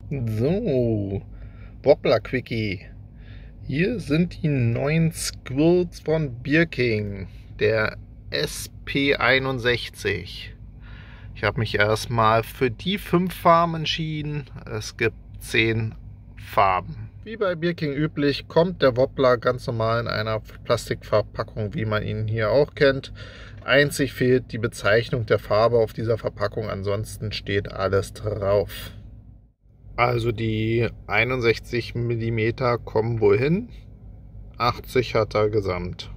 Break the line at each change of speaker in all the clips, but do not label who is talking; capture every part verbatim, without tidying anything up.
So, Wobbler Quickie. Hier sind die neuen Squirts von Birking, der S P einundsechzig. Ich habe mich erstmal für die fünf Farben entschieden. Es gibt zehn Farben. Wie bei Birking üblich kommt der Wobbler ganz normal in einer Plastikverpackung, wie man ihn hier auch kennt. Einzig fehlt die Bezeichnung der Farbe auf dieser Verpackung, ansonsten steht alles drauf. Also die einundsechzig Millimeter kommen wohl hin, achtzig hat er gesamt.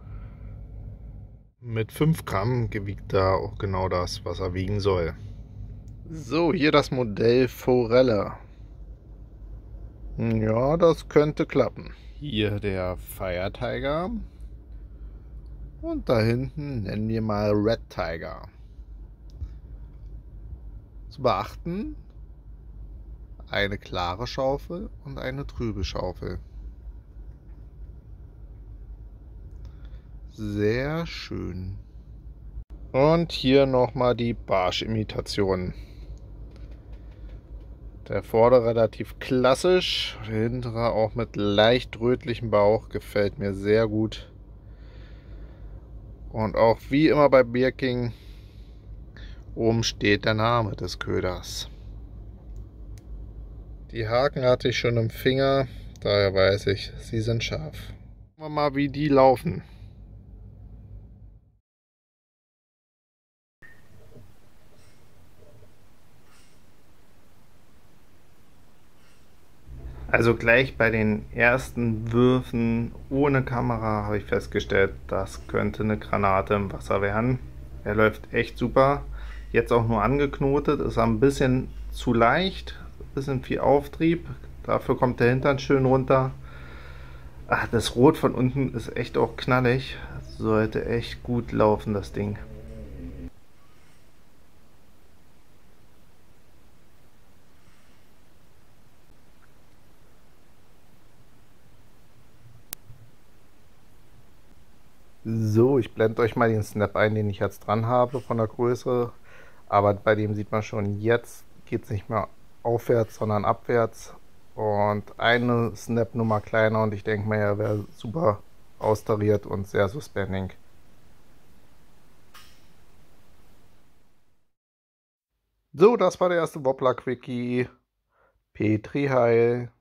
Mit fünf Gramm wiegt er auch genau das, was er wiegen soll. So, hier das Modell Forelle. Ja, das könnte klappen. Hier der Fire Tiger. Und da hinten nennen wir mal Red Tiger. Zu beachten: eine klare Schaufel und eine trübe Schaufel. Sehr schön. Und hier nochmal die Barsch-Imitation. Der vordere relativ klassisch, der hintere auch mit leicht rötlichem Bauch, gefällt mir sehr gut. Und auch wie immer bei Birking, oben steht der Name des Köders. Die Haken hatte ich schon im Finger, daher weiß ich, sie sind scharf. Schauen wir mal, wie die laufen. Also gleich bei den ersten Würfen ohne Kamera habe ich festgestellt, das könnte eine Granate im Wasser werden. Er läuft echt super. Jetzt auch nur angeknotet, ist ein bisschen zu leicht, ein bisschen viel Auftrieb. Dafür kommt der Hintern schön runter. Ach, das Rot von unten ist echt auch knallig. Sollte echt gut laufen, das Ding. So, ich blende euch mal den Snap ein, den ich jetzt dran habe von der Größe. Aber bei dem sieht man schon, jetzt geht es nicht mehr aufwärts, sondern abwärts. Und eine Snap-Nummer kleiner und ich denke mal, er wäre super austariert und sehr suspending. So, das war der erste Wobbler Quickie. Petri Heil.